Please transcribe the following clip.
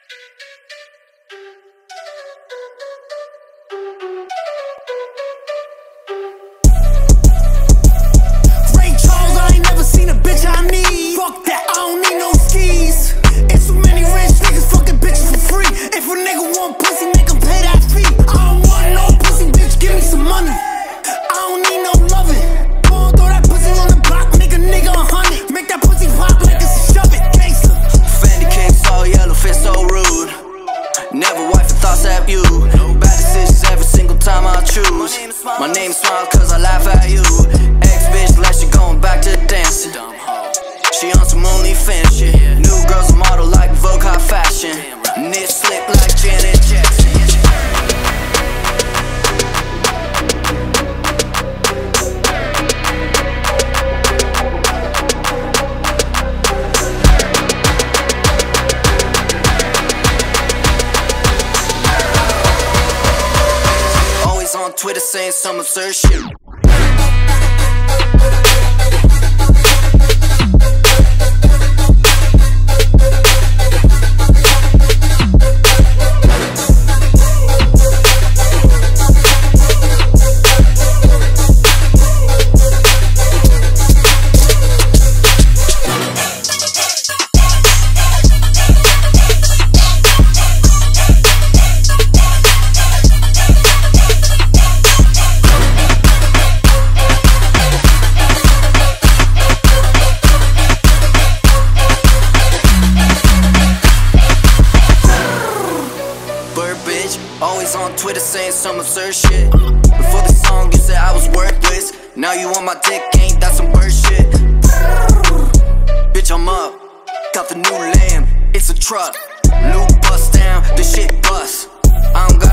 My name Smile cause I laugh at you. Ex-bitch like she going back to dancing. She on some OnlyFans shit. New girl's a model like Vogue High Fashion. Knit slip like Janet Jackson. On Twitter saying some absurd shit. Always on Twitter saying some absurd shit. Before the song you said I was worthless. Now you on my dick, ain't that some bird shit? Bitch, I'm up, got the new lamb, it's a truck. New bust down, the shit bust. I'm